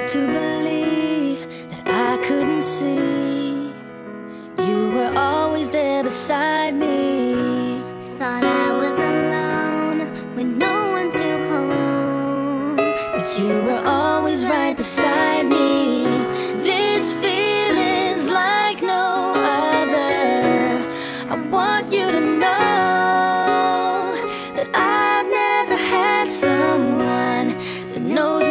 to believe that I couldn't see you were always there beside me. Thought I was alone with no one to hold, but you were always right beside me. This feeling's like no other. I want you to know that I've never had someone that knows